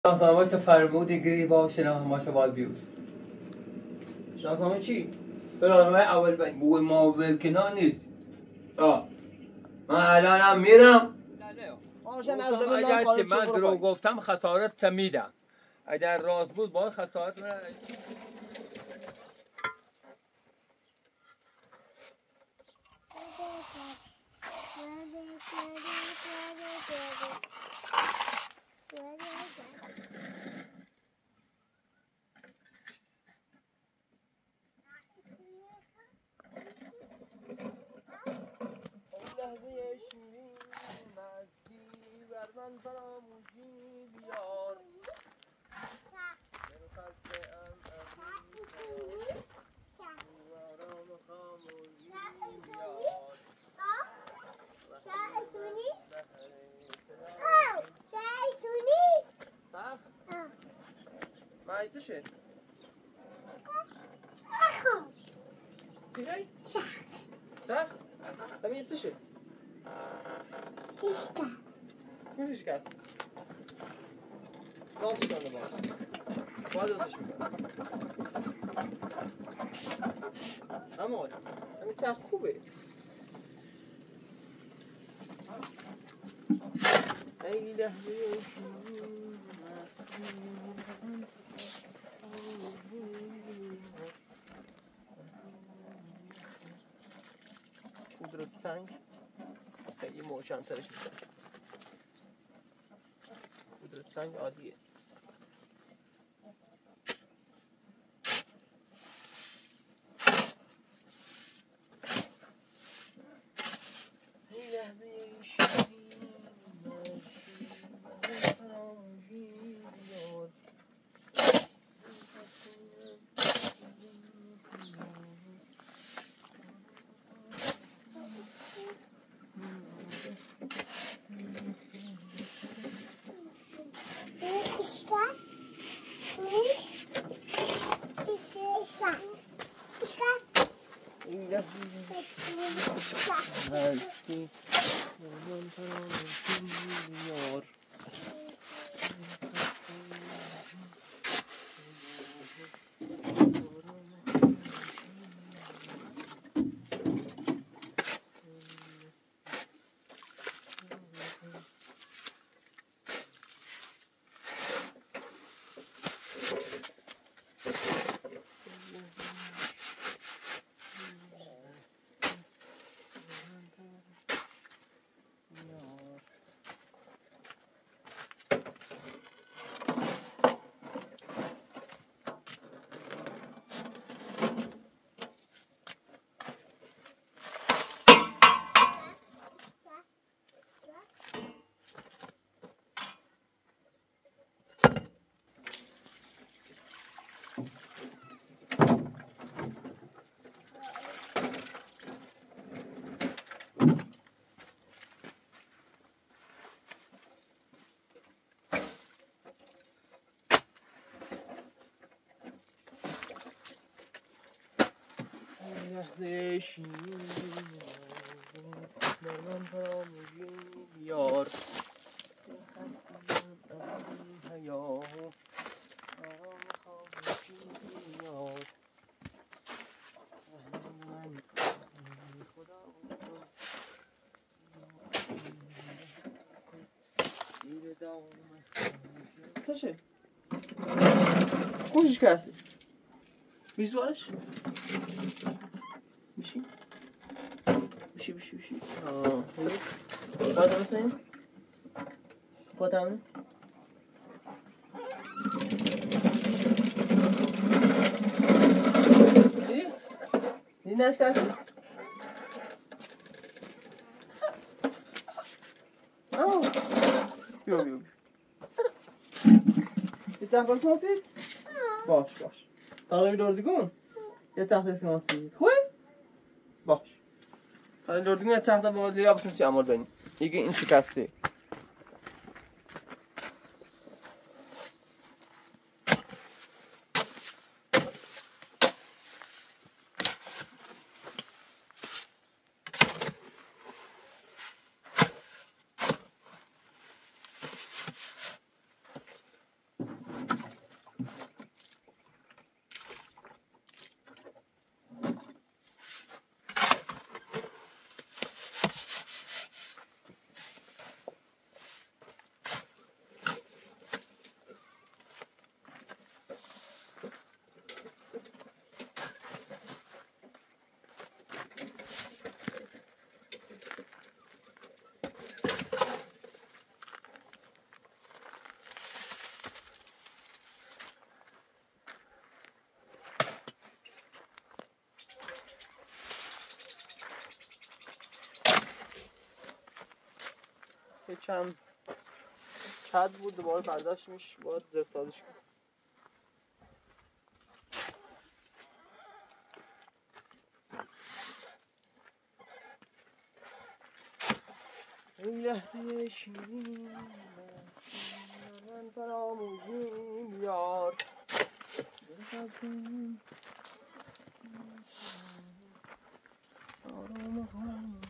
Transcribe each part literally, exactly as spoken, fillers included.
شناسنامه فرمودی گریبا شناسنامه باید بیود. شناسنامه چی؟ برنامه اول بین بوی ماول کنار نیست. آه من الانم میرم. اگر من درو گفتم خسارت میدم. اگر راست بود باید خسارت من لحظه شیرین مزدی بر من فراموشی بیار دل خسته ام آرام خاموشی بیار شاعر سونی؟ آه شاعر سونی؟ صح؟ ما چشه؟ اخو چی هی؟ شخص صح؟ همین چشه؟ هیچکس هیچ کس راستش کنده باید باید دوستش میکنم اما همین چه خوبه ای لحظه شیرین مستی پودر سنگ خیلی محکم ترش میکنم پودر سنگ عادیه ای لحظه شیرین مستی فراموشی بیار هیچکس هیچ هیچکس ای لحظه مستی من فراموشی بیار لحظه شیرین بر من فراموشی بیار خستم از این حیا آرام خاموشی بیار من خدا زیر دام چشه؟ خوشش کسی؟ بیزوارش؟ میشی؟ میشی میشی میشی آه خیلی باید هم سنیم؟ باید همونه؟ چی؟ دیدنش کسی؟ آه بیو بیو یه تحت اسماسید؟ باش باش تقریبی دوردگون؟ یه تحت اسماسید خوبه؟ باش تقریبی دوردگون یه تحت بازی یا بسنسی عمال بینیم یکی این شکسته کم کد بود دوباره برداشت میش باید زرسازش کنم. این لحظه شیرین من فراموشیم یار آرام خواهم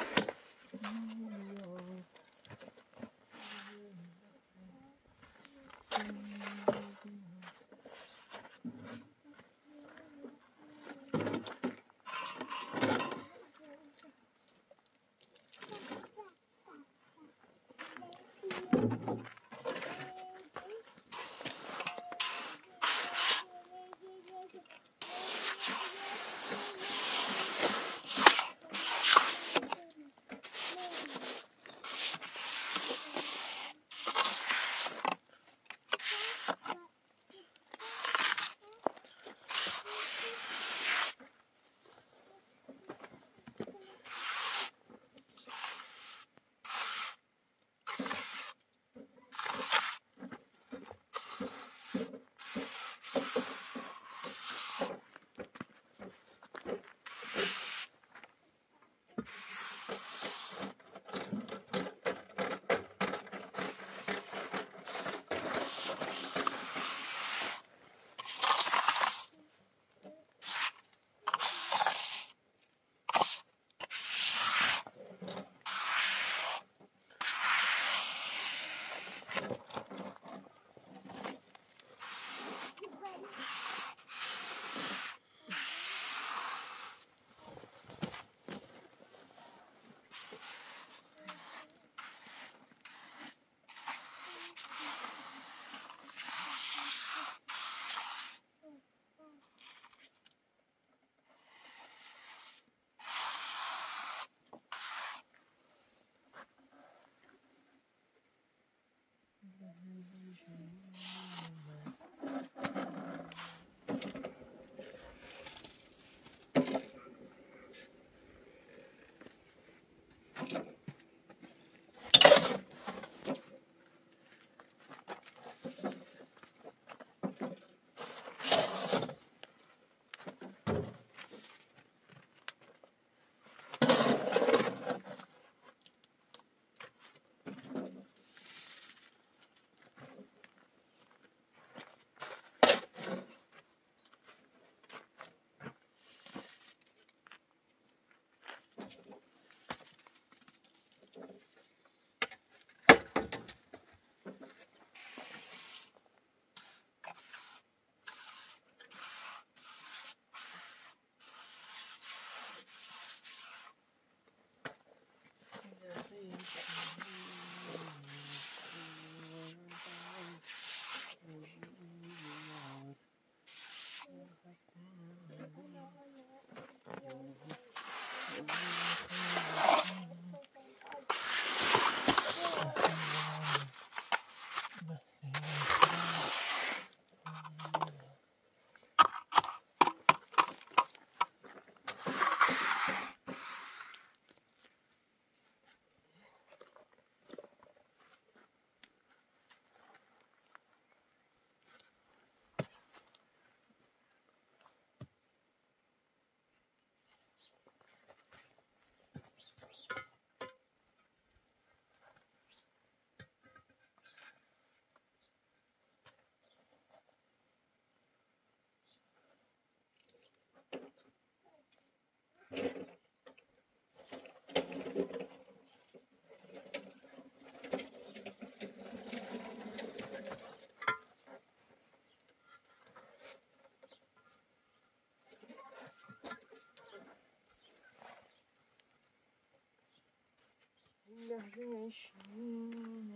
لحظه شیرین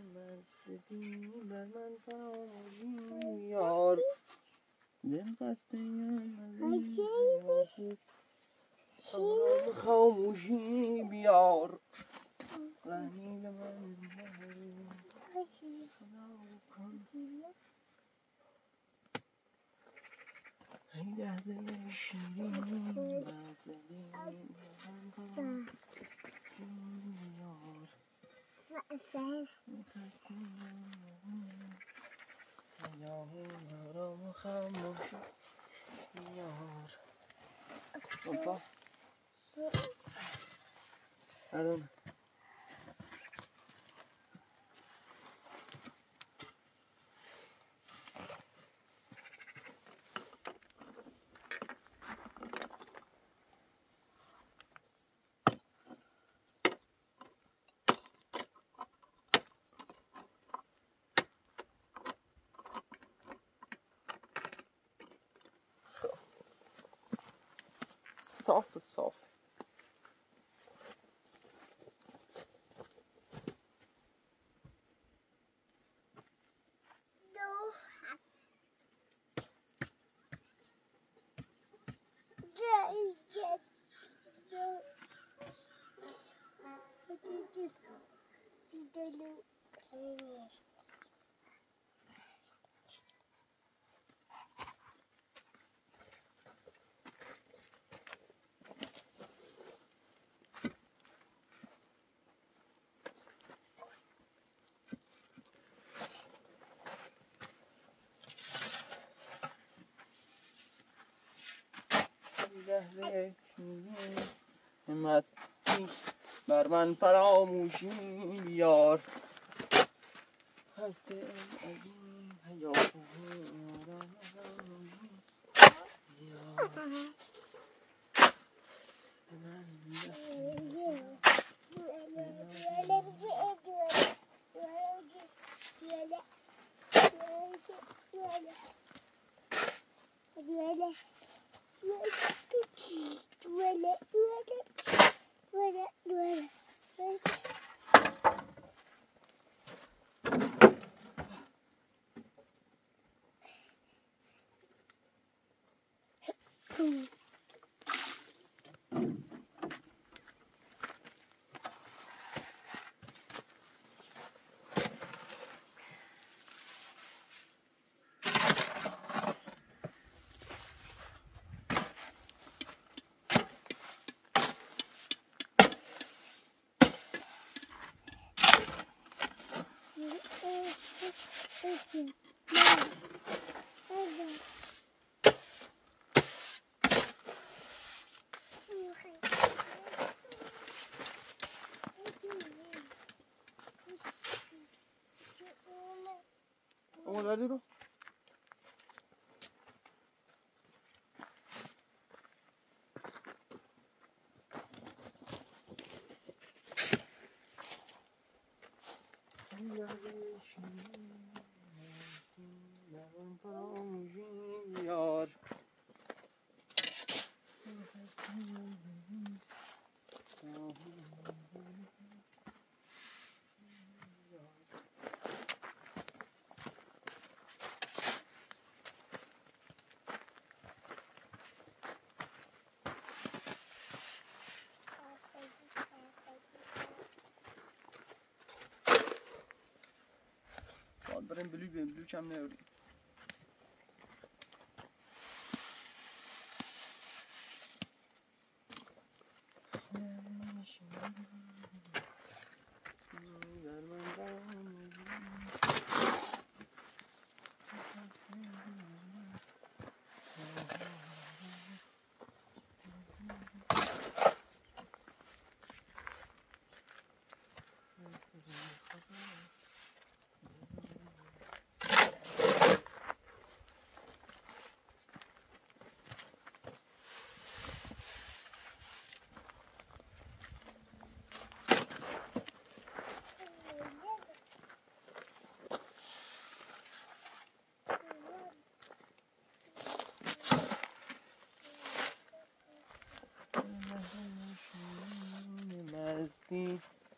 مستگی بر من فراموشی یار دل قصد یار آرام خاموشی بیار رحمیل من این لحظه شیرین مستگی بر من فراموشی یار Five. Opa. I don't know. صاف صاف No. Just, just, مستی بر من فراموشی بیار هست این حیات اون دادی رو یار باید بریم بلو بیم بلو کم نیاریم مستی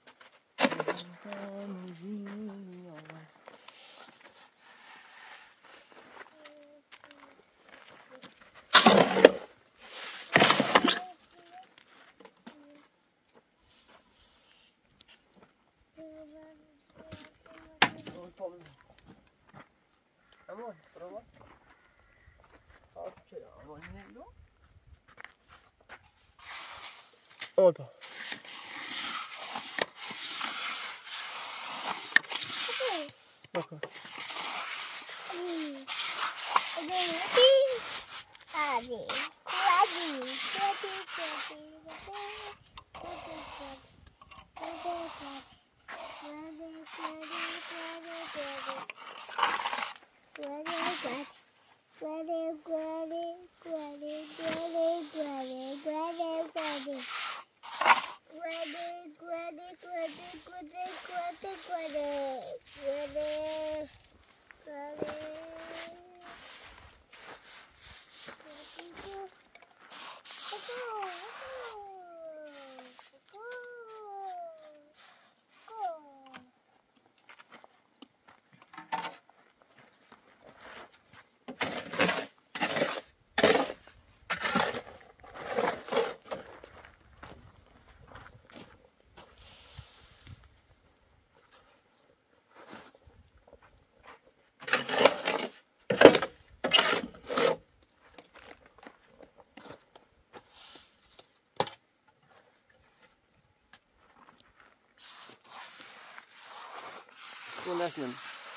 Amor, prova. Ok, amanhã. Olha. بکن. آدی کودی کودی اون نکنم.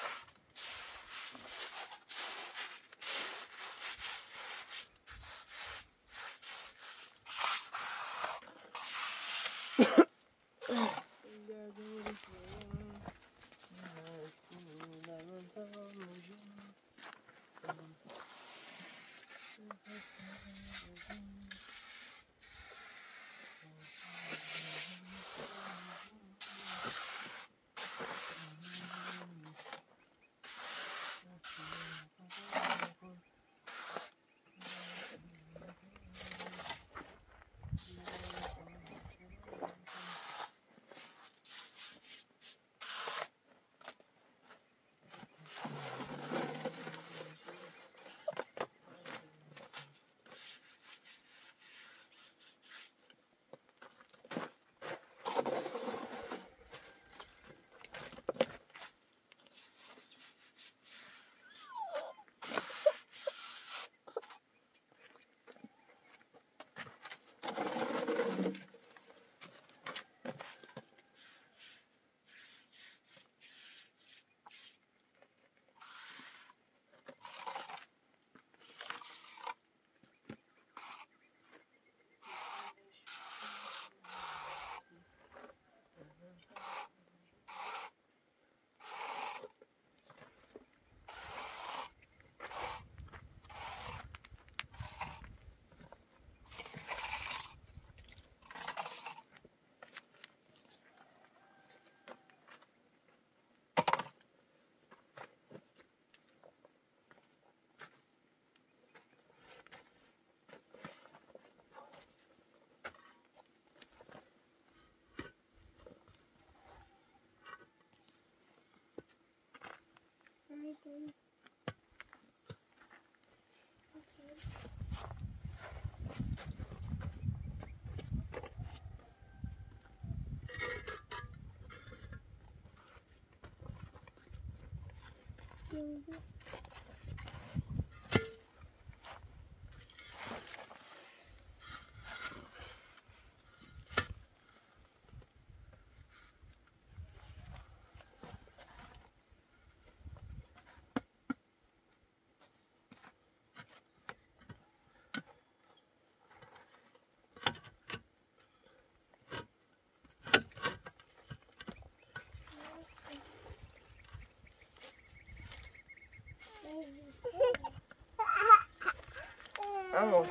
اما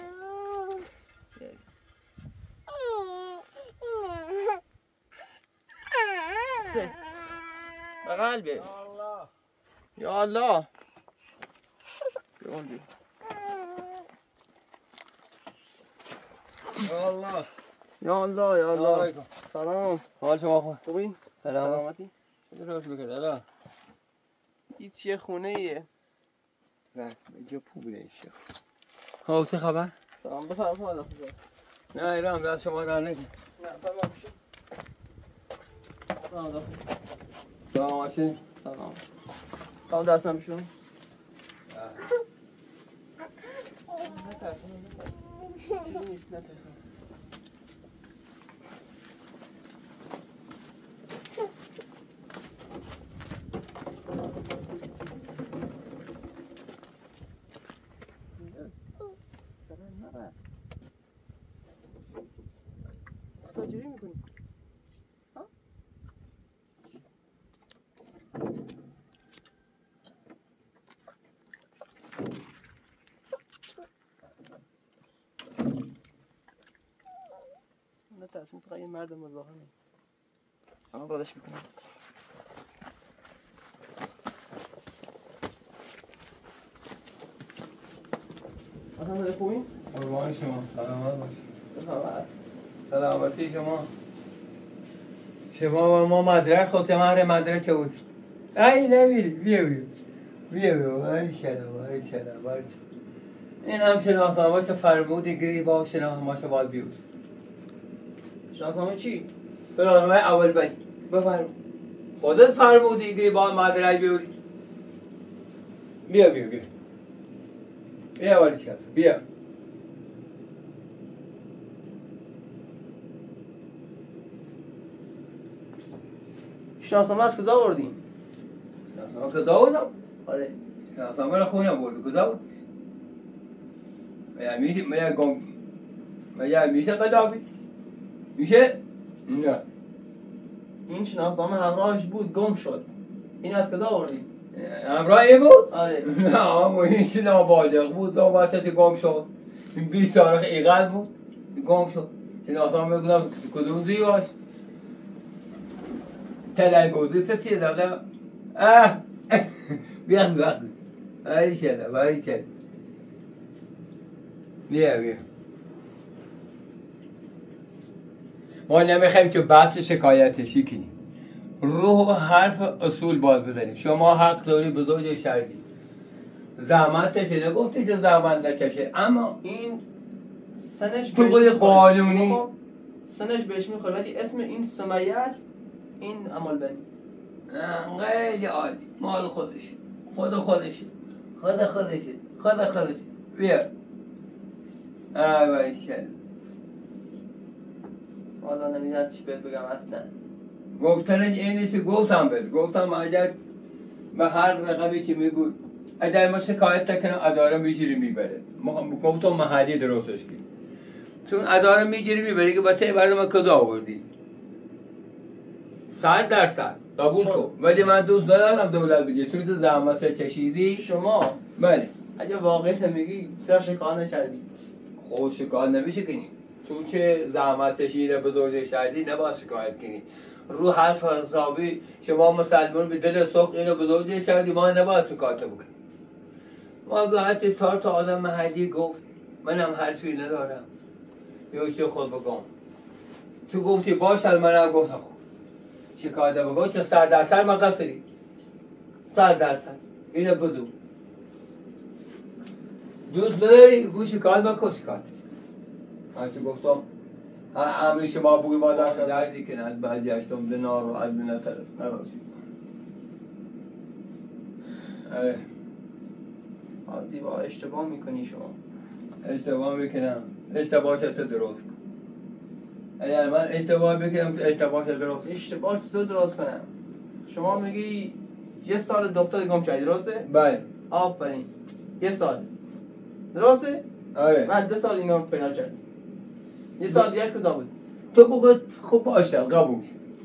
سه بقلبه یا الله یا الله بیان یا الله یا الله یا الله علیکم. سلام حال شما خوب؟ خوبی؟ سلام. سلامتی؟ چه درست بکرد الا؟ این چیه خونه ایه؟ نه اینجا پول ایشه. ها چه خبر؟ سلام بفرم خدا خوبه نه ایران دست شما در نکن. نه فرما بشید سلام سلام باشید. سلام سلام دستم بشون نترسم نترسم چیزی نیست نترسم نه تصمیم فقط یه مرد مزاحمه. اما بادش میکنم. آها خوبی؟ قربان شما سلامت باش. سلامت. سلامتی شما. شما و ما مدرک خواست مهر مدرسه بود. ای نمیری بیا بیا بیا بیا باری شلا باری شلا باری این هم شناسنامه‌ش فرمود گریبان شناسنامه‌ش باید بیاد. شناسنامه چی؟ شناسنامه اول بنی بفرمود. خودت فرمودی گریبان مدرک بیاری. بیا بیا بیا بیا باری شلا بیا. شناسنامه از کجا آوردی؟ شناسنامه کجا آوردم؟ آره. شناسنامه را خونه آوردی کجا آوردی؟ مگه میشه مگه گم مگه میشه قلابی؟ میشه؟ نه. این شناسنامه همراهش بود گم شد. این از کجا آوردی؟ همراهی بود؟ آره. نه اما این که نابالغ بود زن واسه گم شد. این بیست سال ایقل بود گم شد. شناسنامه گفتم کدوم زی باش؟ تلایبوزی ستیه دادم. اه بیا بیا باری شده باری شده بیا بیا ما نمیخوایم که بحث شکایتشی کنیم. روح و حرف اصول باید بزنیم. شما حق داری بزرگ شردی زحمتشه نگفتی که زحمت نچشه اما این سنش تو بهش باید می‌خوره. قانونی خب، سنش بهش میخوره ولی اسم این سمیه است. این امال بنی. خیلی عالی مال خودشه خود خودشه خود خودشه خود خودشه بیا آه بایشل والا نمیدونم چی بهت بگم اصلا. گفتنش اینشه گفتم بهت گفتم اگر به هر رقمی که میگو اگر ما شکایت نکنم اداره میگیری میبره گفتم محلی درستش کنی چون اداره میگیری میبره که بچه برای من کجا آوردی صد درصد قبول تو ولی من دوست ندارم دولت بگه چون تو زحمت چشیدی شما بله اگه واقعی نمیگی چرا شکایت نکردی؟ خب شکایت نمیشه کنی چون که زحمت چشیده بزرگ شدی نباید شکایت کنی رو حرف حسابی شما مسلمان به دل سخت اینو بزرگ شدی ما نباید شکایت بکنیم ما گاهی چهار تا آدم محلی گفت منم حرفی ندارم یوشی خود بگم تو گفتی باش از منم گفتم خب شکایت بگو چه صد درصد من قصری صد درصد اینو بدو دوست نداری گو شکایت بکن شکایت هرچی گفتم امر شما بوی ما در دردی که از بعضی اشتم دنار و از من نترست نراسید حاضی با اشتباه میکنی شما. اشتباه میکنم اشتباه شد درست کن اگر من اشتباه بکنم تو اشتباه شد درست کن اشتباه تو درست کنم. شما میگی یه سال دکتر گم کردی درسته؟ بله آفرین یه سال درسته؟ آره من دو سال اینو پیدا کردم. یه سال دیگه کجا بود؟ تو بگو خوب باشه قبول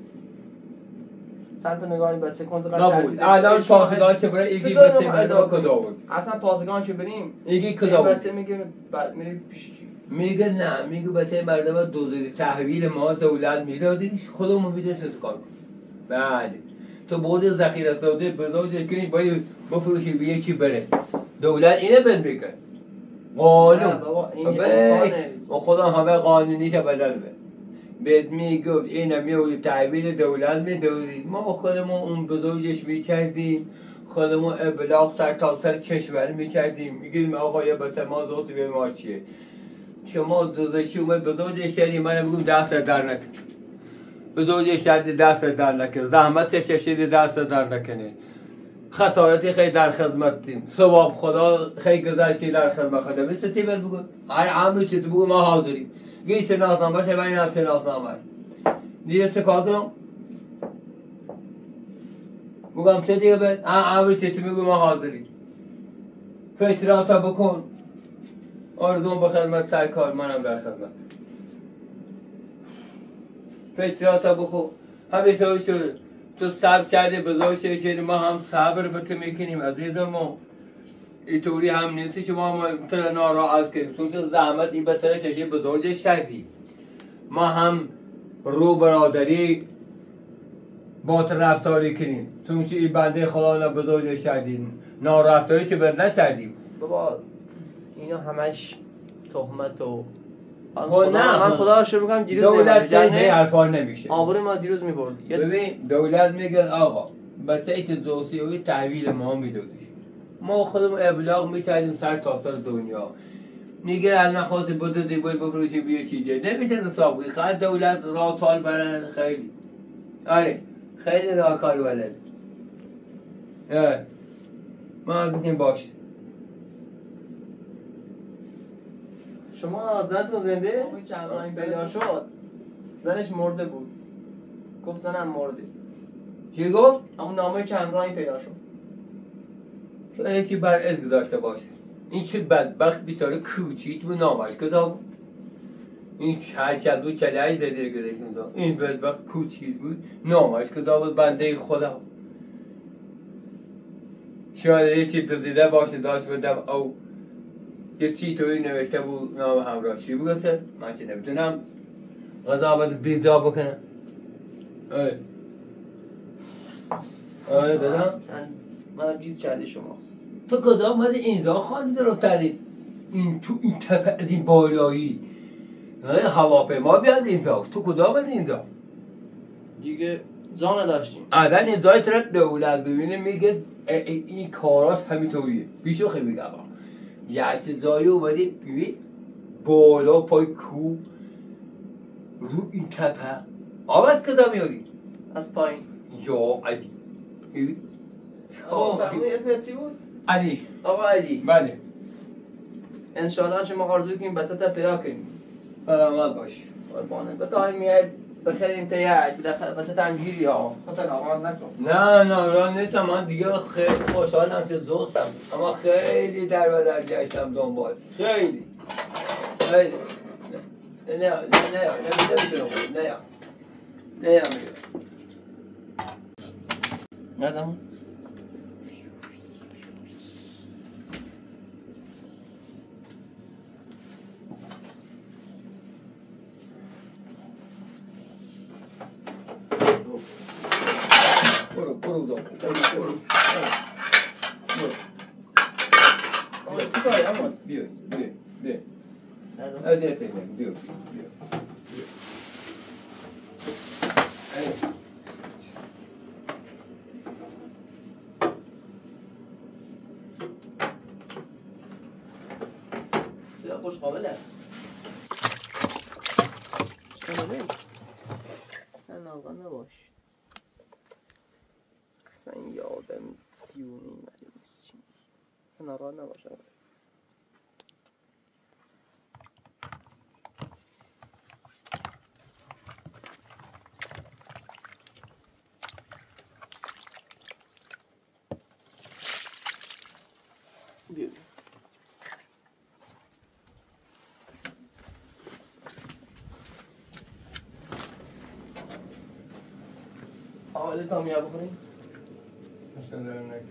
چند تا نگاهی بچه کنز قبول الان پاسدار چه برای ایگی بچه مردم کجا بود اصلا پاسگان که بریم ایگی کجا بود بچه میگه بعد میری پیش چی؟ میگه نه میگه بچه مردم دوزاری تحویل ما دولت میدادیش خودمون میده تو کار کنیم بله تو بود ذخیره داده بزرگش کنی باید بفروشی به یکی بره دولت اینه بند میکن قانون و خدا همه قانونیش بدل به بهت میگفت اینه میولی تحویل دولت میدادید ما خودمون اون بزرگش میکردیم خودمون ابلاغ سر تا سر کشور میکردیم میگیم آقا یه بسه ما زوست به ما چیه شما دوزشی اومد بزرگش کردیم من بگم دست در نکن بزرگش کردی دست در نکن زحمت چشیدی دست در نکنه خسارتی خیلی در خدمتیم ثواب خدا خیلی گذشت که در خدمت خدا مثل چی بهت بگم هر عمری که تو بگو ما حاضریم گی شناسنامه باشه من اینم شناسنامه دیگه چه کار کنم بگم چه دیگه بهت عمری که تو بگو ما حاضریم فکراتا بکن آرزوم به خدمت سرکار منم در خدمت فکراتا بکن همینطور شده تو صبر کردی بزرگ شدی ما هم صبر به تو میکنیم عزیز ما اینطوری هم نیست شما ما تر ناراحت کنیم چون که زحمت این به تر ششه بزرگ شدی ما هم رو برادری با تو رفتاری کنیم چون که این بنده خدا بزرگ شدیم نارفتاری که بر نکردیم بابا اینا همش تهمت و خب نه من خدا رو شکر میکنم دیروز دولت به حرفا نمیشه آبروی ما دیروز میبرد ببین دولت میگه آقا بچه‌ای که دوسیوی تحویل ما میدادی ما خودمون ابلاغ میکردیم سر تا سر دنیا میگه الان خواست بدودی باید بفروشی بیا چیزه نمیشه حساب کنی خیلی دولت راه تال بلد خیلی آره خیلی راه کار بلد آره ما گفتیم باش شما زنتون زنده؟ پیدا شد زنش مرده بود گفت زنم مرده چی گفت؟ همون نامه چند رنگ پیدا شد شاید چی برعکس گذاشته باشه این چه بدبخت بیچاره کوچیک بود نامش کتاب این هرکت بود کلهی زده گذاشتم این بدبخت کوچیک بود نامش کتاب بود بنده خدا شاید یه چی دزدیده باشه داشت بدم او یه چی توی نوشته بود نام همراه چی بگسته من چه نمیتونم قضاوت بیجا بکنم آره آره دادم منم جیز کردی شما تو کجا آمده اینجا خواندی درست کردی این تو این تپه از این بالایی هواپیما بیاد اینجا تو کجا آمده اینجا دیگه جا نداشتیم الان اینجای طرف دولت ببینه میگه این کاراش همینطوریه بیشو خیلی میگم یه جایی اومدی ببین بالا پای کو رو این تپه آب از کجا میاری از پایین یا علی ببین آقا فرمودی اسمت چی بود؟ علی آقا علی بله انشالله شما آرزو کنیم بساطه پیدا کنیم برامت باش قربانه بتایم میاد بخریم تیاد بالاخره بساطه هم گیری ها خطر آغاز نکن نه نه را نیستم من دیگه خیلی خوشحالم که زوستم اما خیلی در و در گشتم دنبال خیلی خیلی نه نه نه نه نمیتونم نه نه نه ندم برو برو برو برو آقا چی کاری اما بیا بیا بیا ندم اذیت بیا بیا بیا لا خوش قابله قابله اصلا ناغن نباش اصلا یه آدم دیونی مریض چی اصلا ناغن نباش بیا آقا تا میاد بخوریم مثلا دارم نگه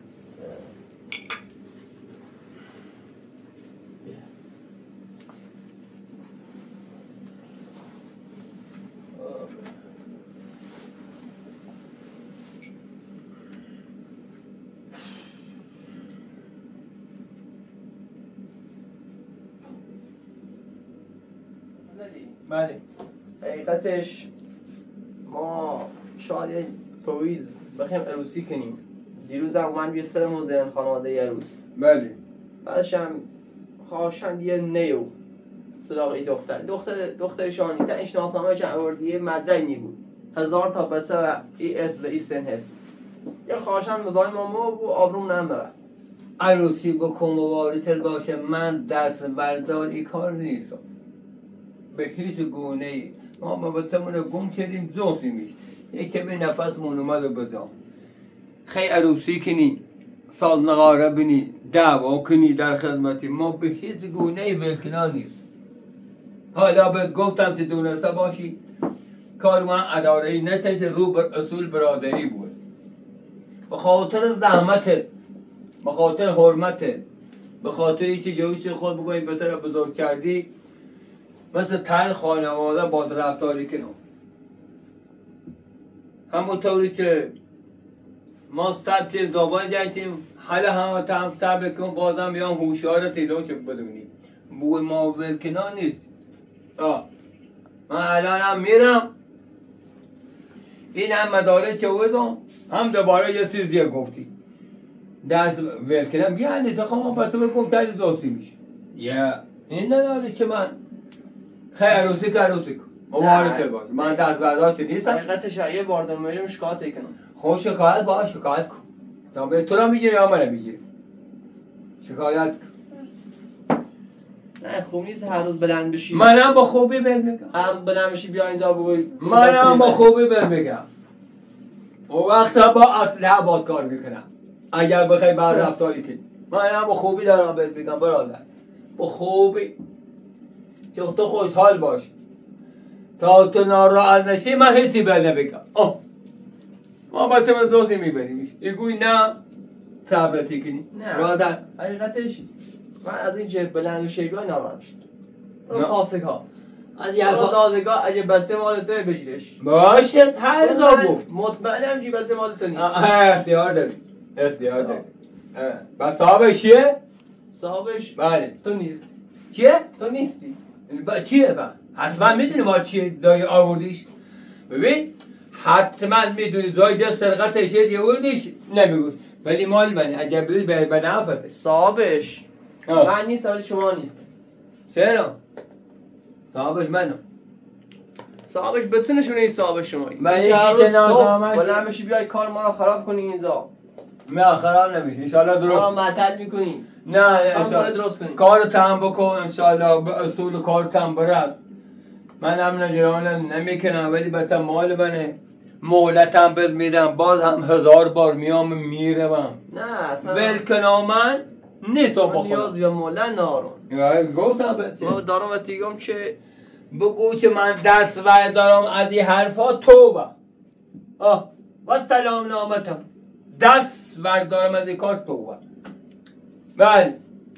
بله حقیقتش ما شاید یه پویز بخیم عروسی کنیم دیروز هم من بیه سر موزین خانواده عروس بله بعدش هم خواهشم یه نیو سراغ ای دختر دختر دخترشانی تا این شناسنامه که آوردیه مدرعی بود هزار تا بچه و ای اس و ای سن هست یه خواهشم مزاحم ما و آبروم نمیبرد عروسی بکن و وارثت باشه من دست بردار این کار نیستم به هیچ گونه ای ما مبتمون رو گم کردیم زوزی میش یک کمی نفسمون اومد و بزام خیلی عروسی کنی ساز نقاره بینی دعوا کنی در خدمتی ما به هیچ گونه ای ولکنان نیست حالا بهت گفتم که دونسته باشی کار من اداره نتش رو بر اصول برادری بود به خاطر زحمتت به خاطر حرمته، به خاطر اینکه جویش خود بگویی پسر بزرگ کردی، مثل تن خانواده باد رفتاری کنم. همونطوری که ما سب تیر دابان جشتیم، حالا همه تا هم سب کن بازم بیان هوشیار تیلو چه بدونی بوی ما ولکنان نیست. آه من الان هم میرم این هم مداره چه بودم هم دوباره یه چیزی گفتی دست ولکنم بیا نیست خواهم پس بگم تایی دوستی میشه یه این نداره که من خیلی عروسی که عروسی کن مبارک چه باش من دست برداشت نیستم. حقیقتش یه باردن میریم شکایت کنم. خب شکایت باش شکایت کن تا به تو را میگیری یا من میگیری شکایت کن. نه خوب نیست هر روز بلند بشی. منم با خوبی بهت میگم هر روز بلند بشی بیا اینجا بگوی منم با خوبی بهت میگم و وقتا با اسلحه باد کار میکنم اگر بخوای بعد رفتاری کنی. منم با خوبی دارم بهت میگم برادر با خوبی چون تو خوشحال باش تا تو ناراحت نشی من هیچی بهت نمیگم. آه ما بس من زوزی میبریمش ایگوی نه صبرتی کنی نه برادر حقیقتش من از این جه بلند و شیگاه ناراحت میشم. اون نه. خاصگاه از یا یه دادگاه اگه بچه مال توی بگیرش باشه هر جا گفت مطمئنم جی بچه مال تو نیست. اختیار داری اختیار داری بس صاحبش چیه؟ صاحبش بله تو نیست. چیه؟ تو نیستی. با چیه بس؟ حتما میدونی ما چیه زای آوردیش؟ ببین حتما میدونی زای ده سرقتش یه آوردیش نمیگوش ولی مال منه اگر بودی به به نفته صاحبش من نیست ولی شما نیست. چرا؟ صاحبش منم صاحبش بسه نشونه ای صاحب شمایی. من این یکی چه هر روز شناسامش- صبح بلند بشی بیای کار ما رو خراب کنی اینجا من خراب نمیشه انشالله ما رو درست معطل میکنی. نه کار انشالله درست کنی. کار تام بکن انشالله به اصول کار تام برس من هم نجران نمیکنم ولی بچه مال منه مولتم بز میدم باز هم هزار بار میام میروم نه اصلا ولکنام من نیستم من با نیاز خودم به مولا نارون. گفتم بچه ما دارم و تیگم چه بگو که من دست ور دارم از این حرفا توبه آه و سلام نامتم دست ور دارم از این کار توبه بله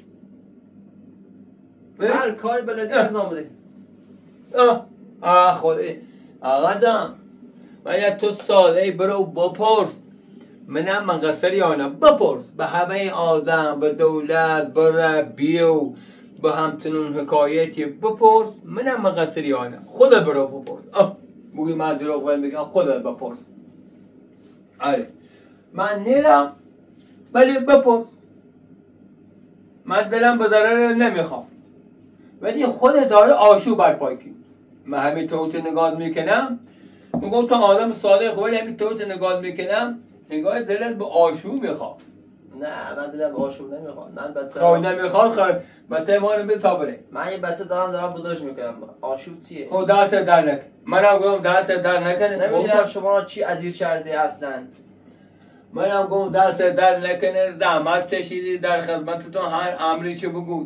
هر کاری بلدی انجام بده. آه آه خود آقا جان باید تو ساله برو بپرس منم من قصری آنم بپرس به همه آدم به دولت به ربی و به همتنون حکایتی بپرس منم من قصری آنم خود برو بپرس آه بگی من دروغ باید بگم خودت بپرس آره من نیرم ولی بپرس من دلم به ضرر نمیخوام ولی خود داره آشوب برپای کنی من همین طور نگاه میکنم میگم تو آدم صادق ولی همین طور نگاه میکنم نگاه دلت به آشوب میخوام نه من دلم به آشوب نمیخواد. من بچه خواهی نمیخواد خواهی بچه ما رو بتابره من یه بچه دارم دارم بزرگش میکنم. آشوب چیه؟ خب دست در نکن منم گفتم دست در نکنه نمیدونم شما را چی عزیز کرده اصلا. منم گفتم دست در نکنه زحمت کشیدی در خدمتتون هر امری که بگو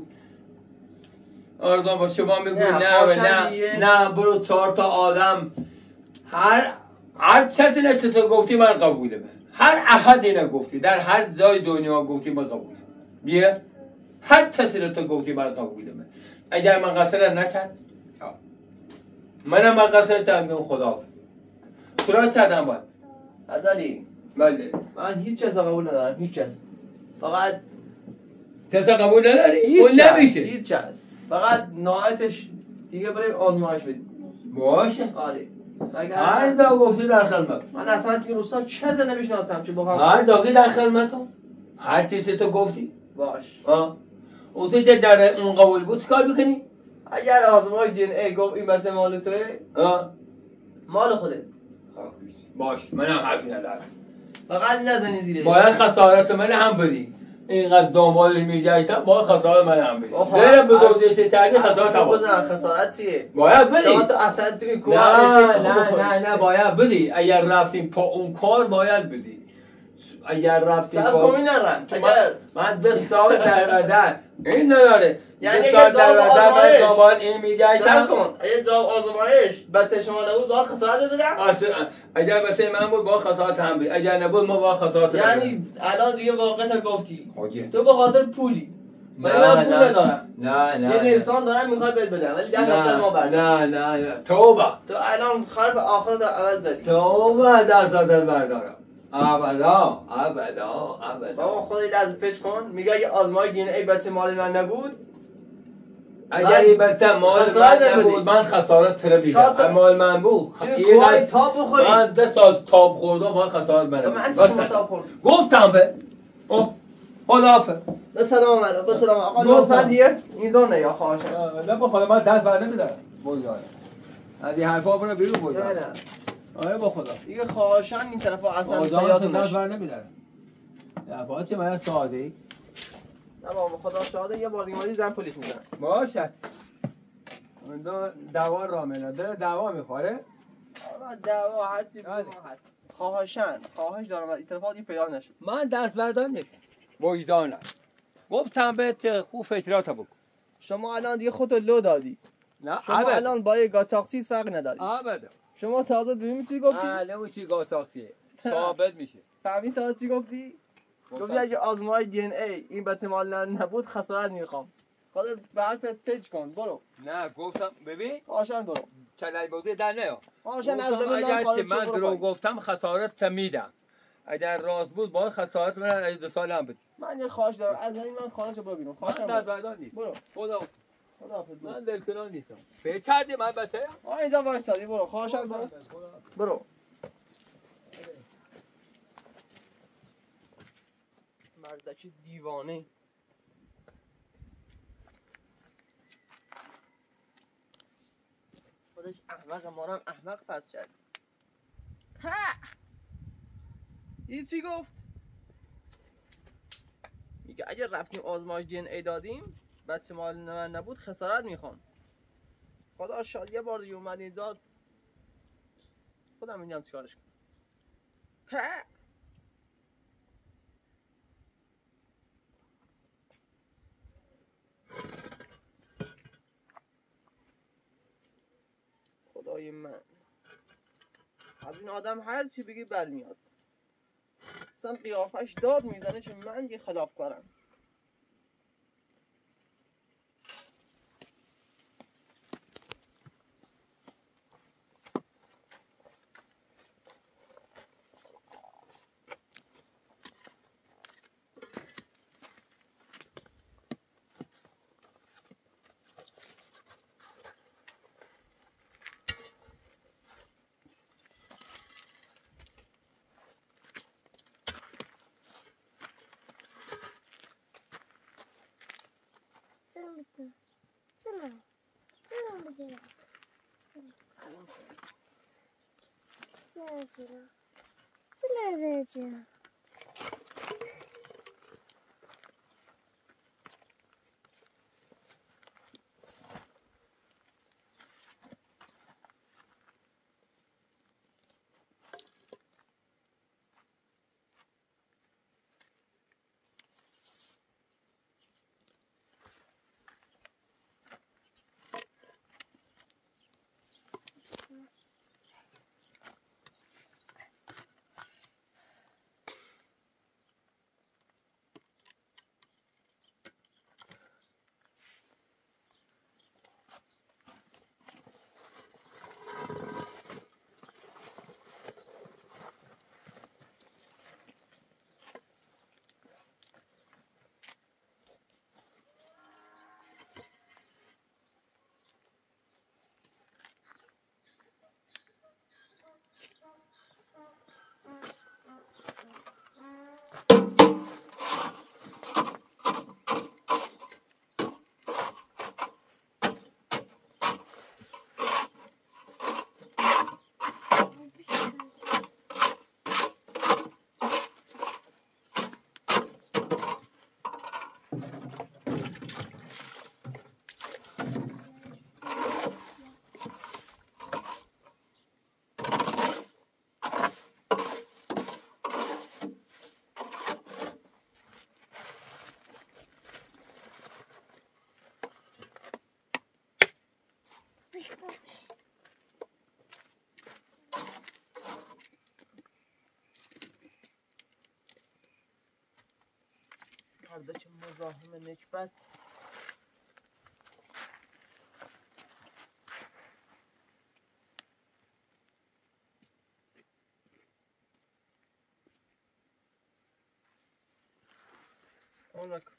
آردان با شما میگو نه، نه و باشم نه دیگه. نه برو چهار تا آدم هر هر چیزی نه که تو گفتی من قبوله من هر احدی نه گفتی در هر جای دنیا گفتی من قبوله بیا هر چیزی رو تو گفتی من قبوله من اگر من قصر نکرد منم من قصر کردم خدا چرا کردم باید ازالی بله من هیچ چیز قبول ندارم هیچ چیز فقط چیزا قبول نداری؟ هیچ اون چیز نمیشه هیچ چیز فقط نهایتش دیگه بریم آزمایش بدیم. باشه آره هر دا گفتی در خدمت من اصلا توی روستا چیز نمیشناسم چه با هر داغی در خدمتم هر چیزی تو گفتی باش. آه او تو که در اون قبول بود چیکار میکنی؟ اگر آزمای دی ان ای گفت این بچه مال توه آه مال خودت باش منم حرفی ندارم فقط نزنی زیرش. باید خسارت من هم بدی اینقدر دنبالش میگشتم باید خسارت من هم بدی آها. غیر بزرگش کردی خسارت هم بدی بزن خسارت چیه؟ باید بدی شما تو اصلا توی کوه نه نه نه نه باید بدی اگر رفتیم پا اون کار باید بدی اگر رفتیم سب پا کمی نرم من, اگر من دو سال در بدر این نداره یعنی یه اگه سال جواب در بدن آزمایش- من دنبال این میگشتم سر کن اگه جواب آزمایش بچه شما نبود باید خسارت بدم؟ اگر بسه من بود با خسارت هم بود اگر نبود ما با خسارت هم یعنی الان دیگه واقعا تا گفتی خواهی تو به خاطر پولی ولی نه، من پول نه. ندارم نه نه یه نه. نیسان دارم میخوای بهت بدم ولی ده دست ما نه بردم نه نه نه توبه تو الان خرف آخرت اول زدی توبه دستات بردارم ابدا ابدا بابا ابدا خودت از فکر کن میگه اگه آزمای دی ان ای بچه مال من نبود اگر این بچه مال خسارت من نبودی. نبود من خسارت تره شاید بیدم تو- مال من بود خ- یه یه گوهای دست- تاب بخوری. من ده سال تاب خوردم باید خسارت به منه من چی بس شما نه. تاب خورد گفتم به اوه خداحافظ به سلام آمد به سلام آقا گفتم. لطفا دیگه این زون نیا خواهشم نه با خدا من دست بر نمیدارم بگذارم از این حرفا برو بیرون نه بگذارم نه آره با خدا دیگه خواهشان این طرف ها اصلا آدم یاد دست نشه بر نمیدارم نفاسی من ساده ای نه بابا خدا شاده یه بار دیگه اومدی زن پلیس میزنه باشد اون دو دوا را میده دل دوا میخوره حالا دعوا هر چی بله. بگم هست خواهشان خواهش دارم از این طرف ها دیگه پیدا نشه من دست بردار نیستم وجدانم گفتم بهت خوب فکراتو بکن شما الان دیگه خودتو لو دادی نه شما ابدا الان با یه گاچاقسیز فرق نداری ابدا شما تازه ببین چی گفتی نه نمیشی گاتاکسیه ثابت میشه فهمی تازه چی گفتی گفتی اگه آزمای دی ان ای این بچه مال نبود خسارت میخوام خودت به حرفت پیچ کن برو نه گفتم ببین خواهشان برو کلای بوده در نیا خواهشان از گفتم زمین اگر نام چه خارج من شو برو دروغ پایین. گفتم خسارت تمیدم اگر راست بود باید خسارت من از دو سال هم بدی من یه خواهش دارم از زمین من خارج شو برو بیرون من خواهشان دست برو بردار نیست برو خدا خداحافظ برو من دلکنار نیستم فکر کردیم البته آ اینجا وایسادی برو خواهشان برو برو مردک دیوانه خودش احمق ما رو هم احمق پس کرد ها این چی گفت میگه اگه رفتیم آزمایش دی ان ای دادیم بچه مال من نبود خسارت میخوام خدا شاد یه بار دیگه اومد اینجا خودم میدونم چیکارش کنم ها خدای من از این آدم هر چی بگی برمیاد اصلا قیافش داد میزنه که من یه خلاف کارم Selam bitti. Selam. Selam bitti. Selam bitti. Selam bitti. هرداچه مزاحم نکبت اون رکن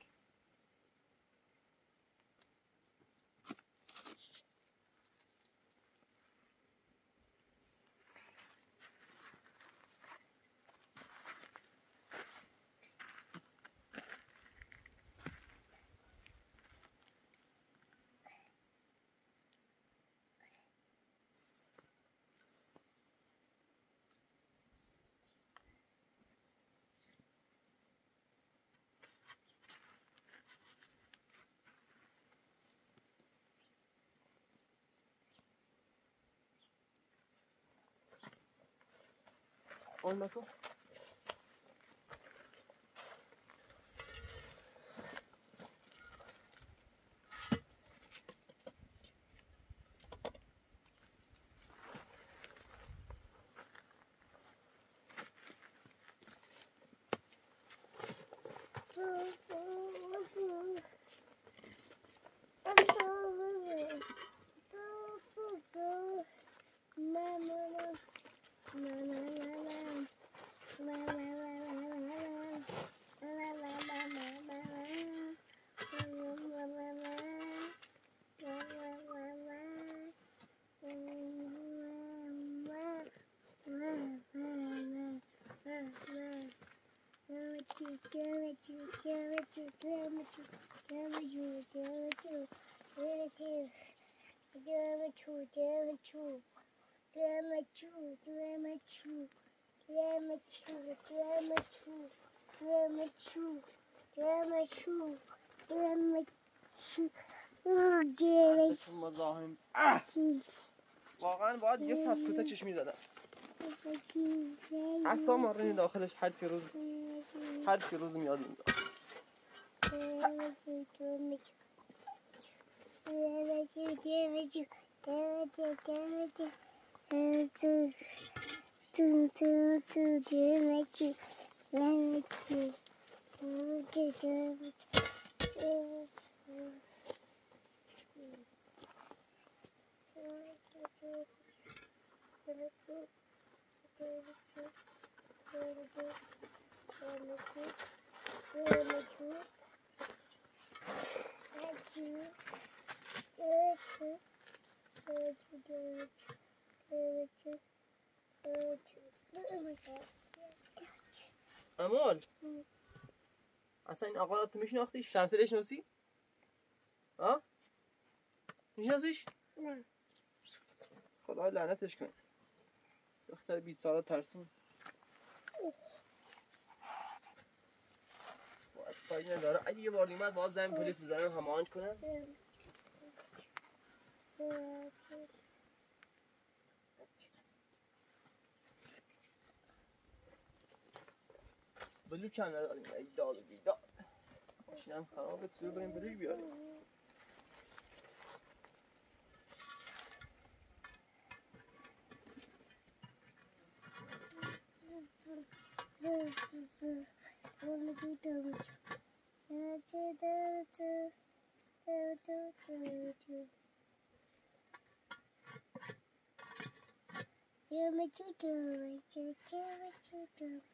اون رکن هرداچه مزاحم واقعا باید یه پسکوته چشمی زدم اصلا مارنی داخلش هر چی روز هر چی روز میاد اینجا امال اصلا این آقا را تو میشناختیش؟ شمسه شناسی؟ ها؟ میشناسیش؟ نه خدا لعنتش کنه دختر بیچاره ترسون باید فایده نداره اگه یه بار اومد باید زمین پلیس بزنن هماهنگ کنن بلوک هم نداریم ای داد و بیداد ماشینم خرابه سوی بریم بلوک بیاریم You make you do it, you do it, you do it.